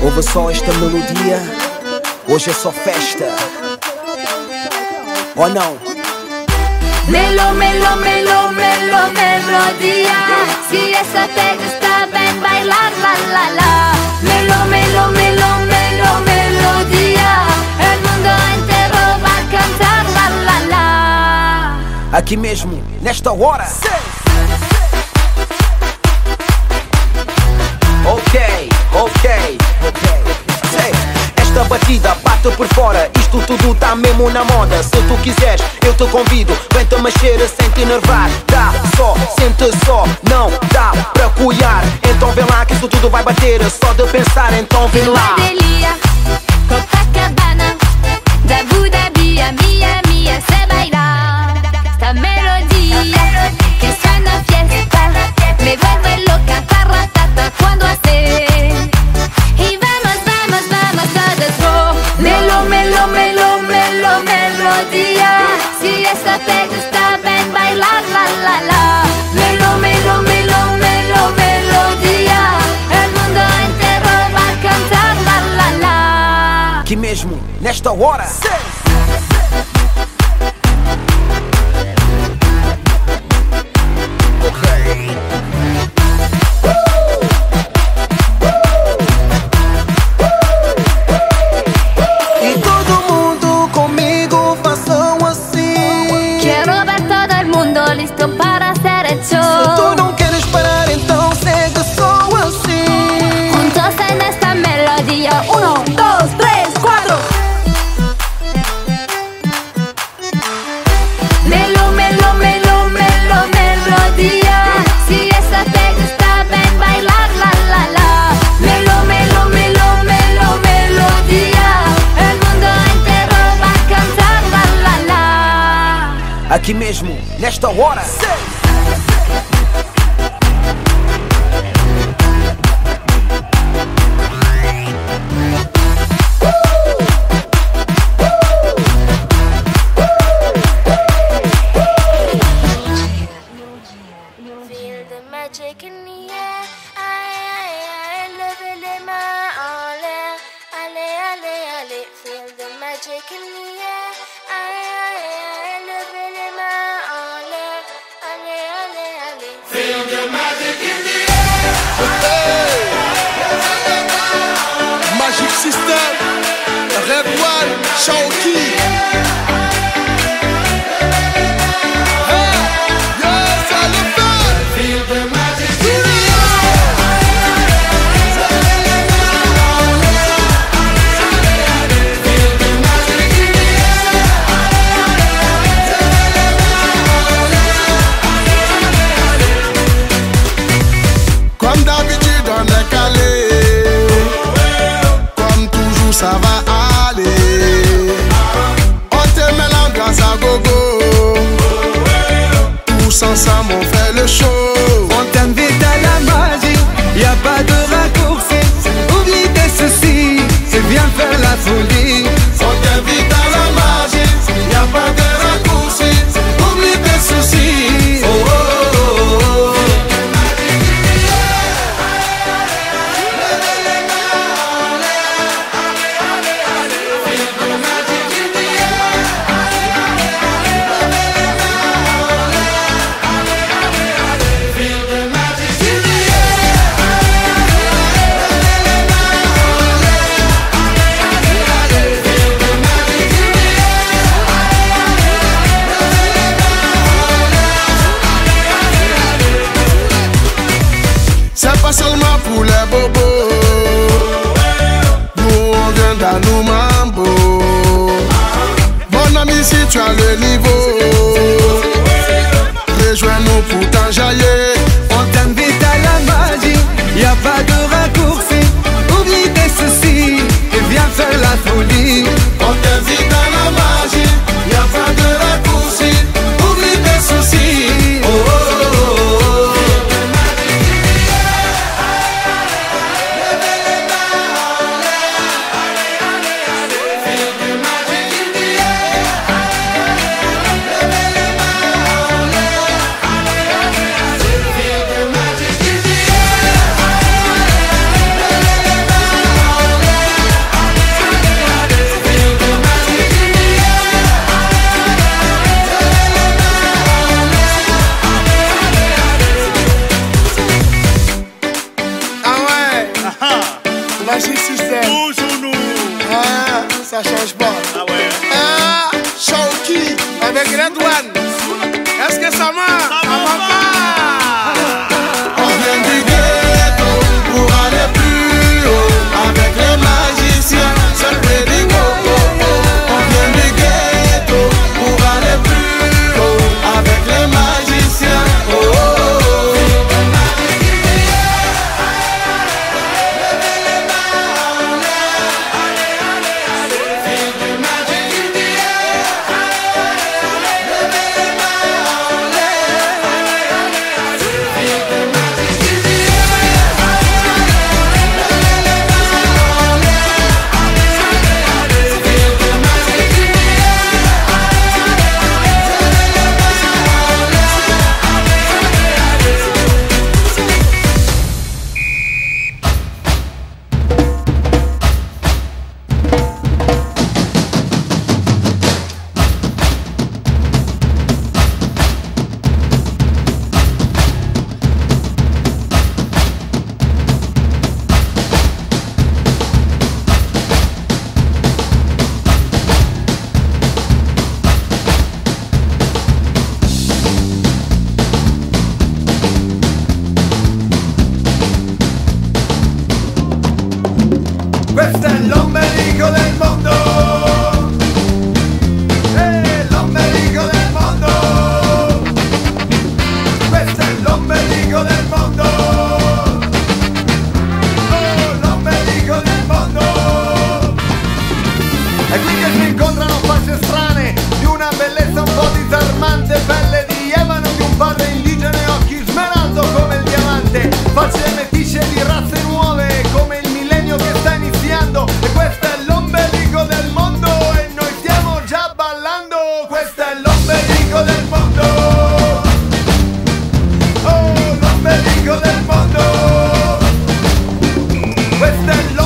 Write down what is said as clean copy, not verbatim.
Ouve só esta melodia, hoje é só festa. Ou não? Melo, melo, melo, melo, melodia. Si esa te gusta, ven bailar, la, la, la. Melo, melo, melo, melo, melodia. El mundo inteiro vai cantar, la, la, la. Aqui mesmo, nesta hora. Ok, ok, ok. Esta batida bate por fora, isto tudo tá mesmo na moda. Se tu quiseres, eu te convido, vem-te mexer sem te enervar. Dá só, sente só, não dá pra cuidar. Então vem lá que isto tudo vai bater, só de pensar, então vem lá. Delia, Copacabana, de Abu Dhabi a Miami, se bailar esta melodía que suena fiesta, me vuelve loca, parratata cuando hace. Y vamos, vamos, vamos todos, oh. Melo, melo, melo, melo, melodía. Si esa te gusta, ven bailar, la, la, la. Melo, melo, melo, melo, melodía. El mundo inteiro vai cantar, la, la, la. Aqui mesmo, nesta hora. Aqui mesmo, nesta hora. Feel the magic in the air. Aïe, levez les mains en l'air. Allez, allez, allez. Feel the magic in the air. Aïe, levez les mains en l'air. Allez, allez, allez. Feel the magic in the air. Magic System, Red One, Shaoki. Ça va aller. On te met l'ambiance à gogo. Tous ensemble on fait le show. On t'invite à la magie, y a pas de raccourci. Oublie tes soucis, c'est bien faire la folie. On t'invite à la magie, y a pas de raccourci. Oublie tes soucis. Oh, oh, oh, oh. C'est pas seulement pour les bobos. Nous on vient dans nos mambo. Mon ami, si tu as le niveau, rejoins-nous pour t'enjailler. On t'invite à la magie, y a pas de raccourci. Oublie tes soucis et viens faire la folie. On t'invite à la magie, y a pas de raccourci. Oublie tes soucis. Oh, oh, oh, oh. Magic System. Toujours nous. Ah, ça change pas. Ah ouais. Ah, Shawky avec Red One. Est-ce que ça marche? Ça va pas. On vient du ghetto pour aller plus haut avec les magiciens, seul wedding on vient du ghetto pour aller plus haut avec les magiciens. Questo è l'ombelico del mondo. L'ombelico del mondo. Questo è l'ombelico del mondo. Oh, l'ombelico del mondo. È qui che si incontrano facce strane, di una bellezza un po' disarmante, pelle di ebano di un padre indigeno e occhi smeraldo come il diamante, facce meticce di razze nuove come il millennio che sta iniziando. E questo è l'ombelico del mondo e noi stiamo già ballando. Questo è l'ombelico del mondo. Oh, l'ombelico del mondo. Questo è